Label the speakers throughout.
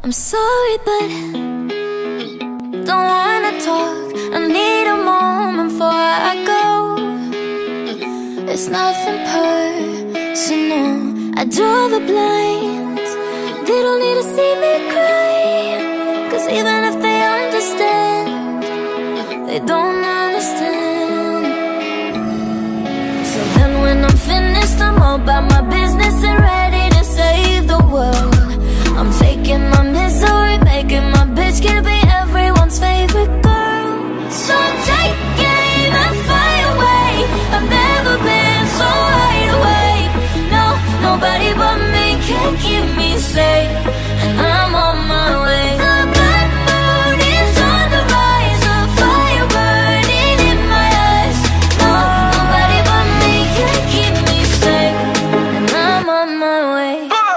Speaker 1: I'm sorry, but don't wanna talk. I need a moment before I go. It's nothing personal. I draw the blinds. They don't need to see me cry, 'cause even if they understand, they don't understand. So then when I'm finished, I'm all about my business and ready to save the world. I'm taking my misery, making my bitch can be everyone's favorite girl. So I'm taking aim and fly away. I've never been so wide awake. No, nobody but me can keep me safe, and I'm on my way. The bad mood is on the rise, a fire burning in my eyes. No, nobody but me can keep me safe, and I'm on my way.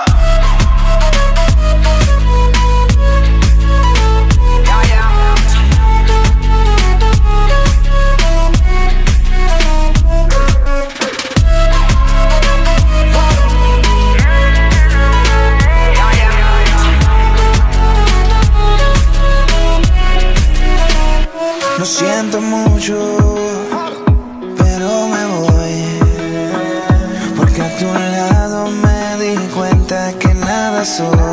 Speaker 2: Lo siento mucho, pero me voy, porque a tu lado me di cuenta que nada soy.